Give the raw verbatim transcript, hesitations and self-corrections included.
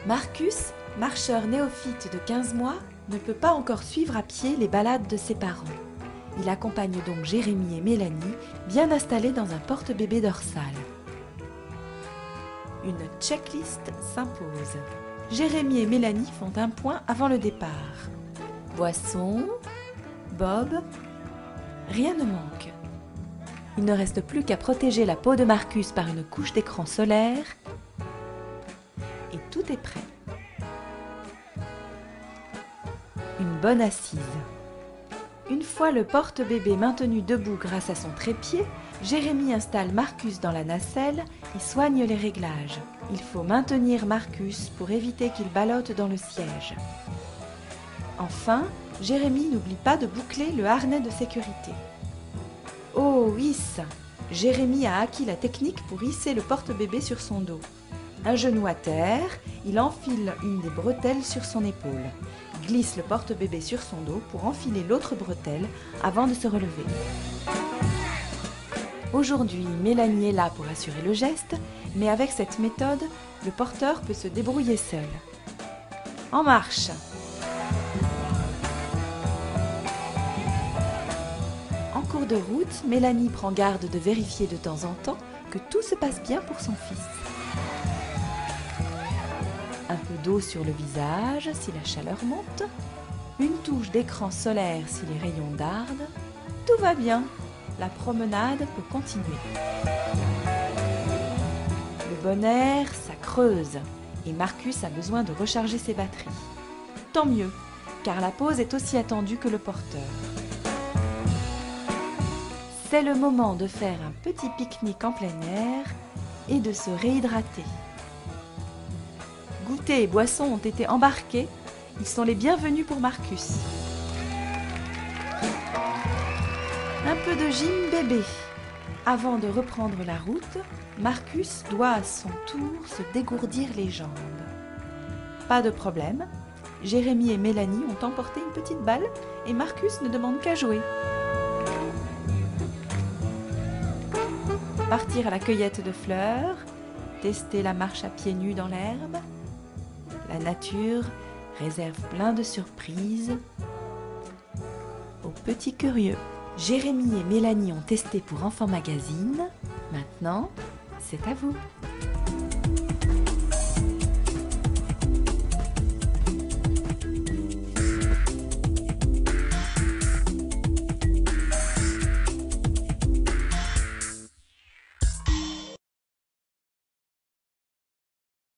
Marcus, marcheur néophyte de quinze mois, ne peut pas encore suivre à pied les balades de ses parents. Il accompagne donc Jérémie et Mélanie, bien installés dans un porte-bébé dorsal. Une checklist s'impose. Jérémie et Mélanie font un point avant le départ. Boisson, Bob, rien ne manque. Il ne reste plus qu'à protéger la peau de Marcus par une couche d'écran solaire et tout est prêt. Une bonne assise. Une fois le porte-bébé maintenu debout grâce à son trépied, Jérémie installe Marcus dans la nacelle et soigne les réglages. Il faut maintenir Marcus pour éviter qu'il ballotte dans le siège. Enfin, Jérémie n'oublie pas de boucler le harnais de sécurité. Oh, hisse! Jérémie a acquis la technique pour hisser le porte-bébé sur son dos. Un genou à terre, il enfile une des bretelles sur son épaule. Glisse le porte-bébé sur son dos pour enfiler l'autre bretelle avant de se relever. Aujourd'hui, Mélanie est là pour assurer le geste, mais avec cette méthode, le porteur peut se débrouiller seul. En marche! En cours de route, Mélanie prend garde de vérifier de temps en temps que tout se passe bien pour son fils. Un peu d'eau sur le visage si la chaleur monte, une touche d'écran solaire si les rayons dardent, tout va bien, la promenade peut continuer. Le bon air, ça creuse, et Marcus a besoin de recharger ses batteries. Tant mieux, car la pause est aussi attendue que le porteur. C'est le moment de faire un petit pique-nique en plein air et de se réhydrater. Goûter et boissons ont été embarqués, ils sont les bienvenus pour Marcus. Un peu de gym bébé. Avant de reprendre la route, Marcus doit à son tour se dégourdir les jambes. Pas de problème, Jérémie et Mélanie ont emporté une petite balle et Marcus ne demande qu'à jouer. Partir à la cueillette de fleurs, tester la marche à pieds nus dans l'herbe. La nature réserve plein de surprises aux petits curieux. Jérémie et Mélanie ont testé pour Enfants Magazine. Maintenant, c'est à vous.